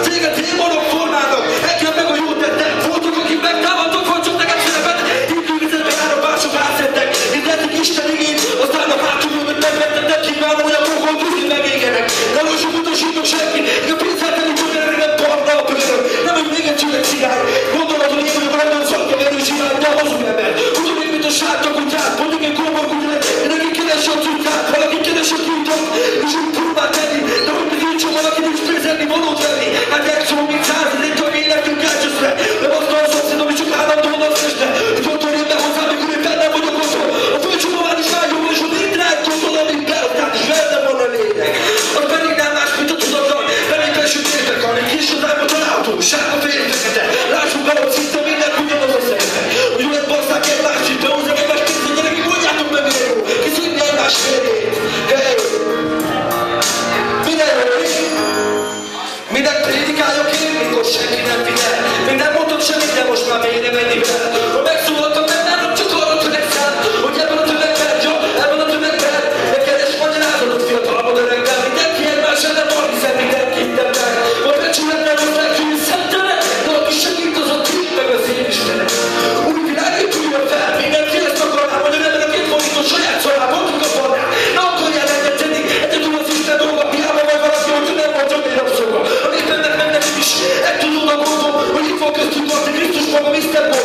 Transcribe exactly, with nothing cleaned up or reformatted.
Téged démonok formálnak, engem meg a jót tettek. Voltok, akik megtámadtok, vagy csak neked szerepet. Hívővizetbe járok, mások átszedtek. Mint eddig Isten igény, aztán a hátul hogy megvettem, nem kívánom, hogy a fogom buzni megégenek. Nem most utasítok senki, én a pénzáltani csodálni nem barna a bőröm. Nem, hogy még egy csüveg cigány. Gondolod, hogy én vagyok a random szakja verő csinálni, de a hazug ember. Ugyanígy, mint a sárga kutyát, mondjuk egy kóbor kutyát, neki keresi a cuccát, valaki keresi a cuccot, és úgy próbál tenni, de hogy még nincs valaki nincs pénzelni, valót venni. Hát megszólom, mint száz, ez egy tag életünk elcseszve. Nem azt a szomszédom, hogy csak állandóan azt este, hogy otthon jön be hozzám, mikor én bennem vagyok otthon. A fölcsomóván is vágyom, és hogy itt rá gondol, amit beadtál, és velem van a lényeg. Az pedig nem más, mint a tudatlan, belém felsőt értek, hanem kis az álmot a autó, sárga fehér fekete. Lássuk be, hogy szinte minden ugyanaz a szemben. Hogy jól basszák egymást, de hozzák egymás pénzt, hogy gyerekek, mondjátok meg milyen jó, kiszívni egymás férjét. Hey! Minden jó, mindent prédikáljak én, mikor senki nem figyel. Minden mondom semmit, de most már mélyre menni vele. Ha megszólaltam, nem látom, csak arra törekszem, hogy ebben a tömegben, ja, ebben a tömegben, ne keres magyarázatot fiatalabb öregben. Mindenki egymás ellen van, hiszen mindenki innen meg. Vagy becsületlen az legfőbb szentelek, de aki segít, az a tűnt meg az én Istenek. Új világ épüljön fel, mindenki ezt akarná, hogy a neved a két forintos saját szalán, mondjuk a falnál. Ne akarjál egyet tenni, egyedül az Isten dolga, hiába vagy valaki, hogy nem vagy csak egy rabszolga. A népemnek meg nekem is, egy tudod a gondom, hogy itt van köztünk, Krisztus maga, miszter Bob.